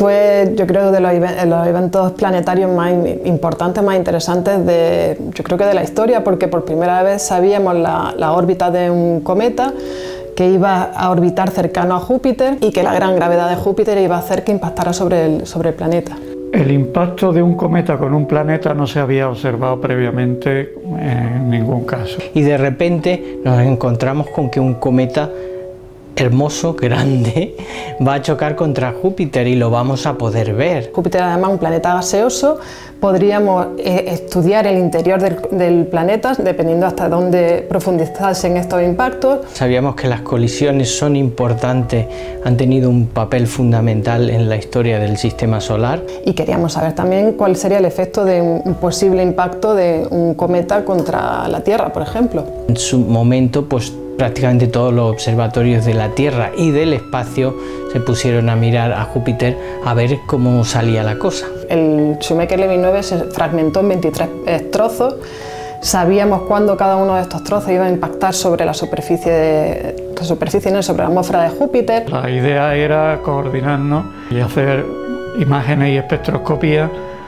Fue, yo creo, de los eventos planetarios más importantes, más interesantes yo creo que de la historia, porque por primera vez sabíamos la órbita de un cometa que iba a orbitar cercano a Júpiter y que la gran gravedad de Júpiter iba a hacer que impactara sobre el planeta. El impacto de un cometa con un planeta no se había observado previamente en ningún caso. Y de repente nos encontramos con que un cometa hermoso, grande, va a chocar contra Júpiter y lo vamos a poder ver. Júpiter, además, un planeta gaseoso, podríamos estudiar el interior del planeta dependiendo hasta dónde profundizasen estos impactos. Sabíamos que las colisiones son importantes, han tenido un papel fundamental en la historia del sistema solar. Y queríamos saber también cuál sería el efecto de un posible impacto de un cometa contra la Tierra, por ejemplo. En su momento, pues prácticamente todos los observatorios de la Tierra y del espacio se pusieron a mirar a Júpiter a ver cómo salía la cosa. El Shoemaker-Levy 9 se fragmentó en 23 trozos. Sabíamos cuándo cada uno de estos trozos iba a impactar sobre la superficie, no, sobre la atmósfera de Júpiter. La idea era coordinarnos y hacer imágenes y espectroscopía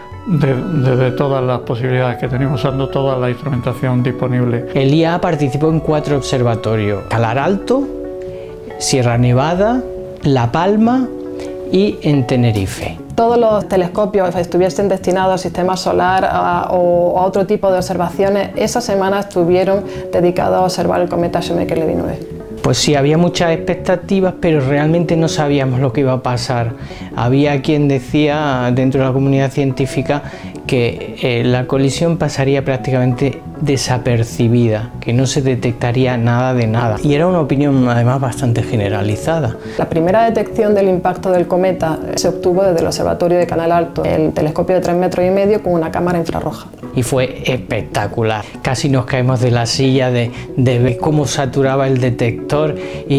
de todas las posibilidades que tenemos, usando toda la instrumentación disponible. El IA participó en 4 observatorios: Calar Alto, Sierra Nevada, La Palma y en Tenerife. Todos los telescopios estuviesen destinados al sistema solar o a otro tipo de observaciones, esa semana estuvieron dedicados a observar el cometa Shoemaker-Levy 9. Pues sí, había muchas expectativas, pero realmente no sabíamos lo que iba a pasar. Había quien decía dentro de la comunidad científica que la colisión pasaría prácticamente desapercibida, que no se detectaría nada de nada. Y era una opinión además bastante generalizada. La primera detección del impacto del cometa se obtuvo desde el observatorio de Canal Alto, el telescopio de 3,5 metros con una cámara infrarroja. Y fue espectacular. Casi nos caemos de la silla de ver cómo saturaba el detector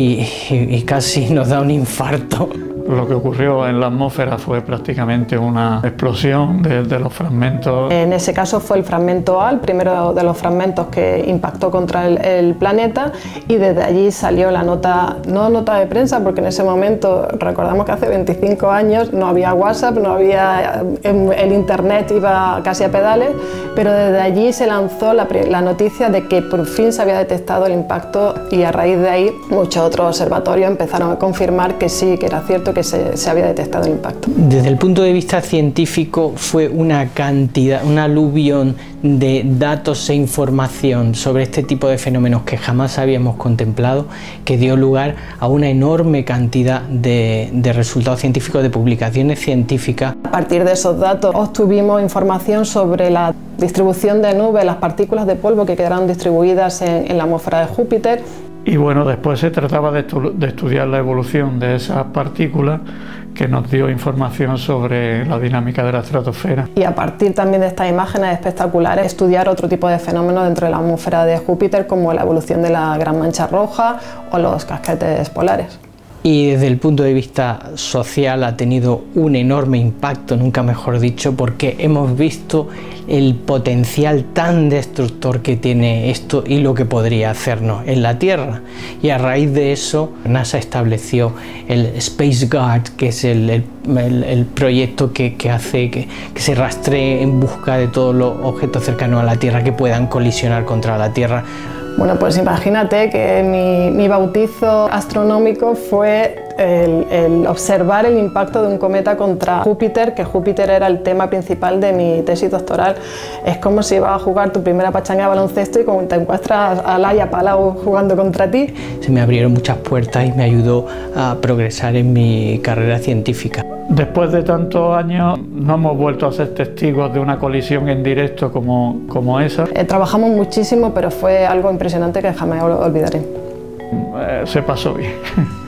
y casi nos da un infarto. Lo que ocurrió en la atmósfera fue prácticamente una explosión de los fragmentos. En ese caso fue el fragmento A, el primero de los fragmentos que impactó contra el planeta, y desde allí salió la nota, no nota de prensa, porque en ese momento, recordamos que hace 25 años no había WhatsApp, no había, el internet iba casi a pedales, pero desde allí se lanzó la noticia de que por fin se había detectado el impacto, y a raíz de ahí muchos otros observatorios empezaron a confirmar que sí, que era cierto que se había detectado el impacto. Desde el punto de vista científico fue una cantidad, un aluvión de datos e información sobre este tipo de fenómenos que jamás habíamos contemplado, que dio lugar a una enorme cantidad de resultados científicos, de publicaciones científicas. A partir de esos datos obtuvimos información sobre la distribución de nubes, las partículas de polvo que quedaron distribuidas en la atmósfera de Júpiter. Y bueno, después se trataba de estudiar la evolución de esas partículas, que nos dio información sobre la dinámica de la estratosfera. Y a partir también de estas imágenes espectaculares, estudiar otro tipo de fenómenos dentro de la atmósfera de Júpiter, como la evolución de la Gran Mancha Roja o los casquetes polares. Y desde el punto de vista social ha tenido un enorme impacto, nunca mejor dicho, porque hemos visto el potencial tan destructor que tiene esto y lo que podría hacernos en la Tierra. Y a raíz de eso, NASA estableció el Space Guard, que es el proyecto que hace que se rastree en busca de todos los objetos cercanos a la Tierra que puedan colisionar contra la Tierra. Bueno, pues imagínate que mi bautizo astronómico fue el observar el impacto de un cometa contra Júpiter, que Júpiter era el tema principal de mi tesis doctoral. Es como si ibas a jugar tu primera pachanga de baloncesto y como te encuentras a Laia Palau jugando contra ti. Se me abrieron muchas puertas y me ayudó a progresar en mi carrera científica. Después de tantos años no hemos vuelto a ser testigos de una colisión en directo como esa. Trabajamos muchísimo, pero fue algo impresionante que jamás olvidaré. Se pasó bien.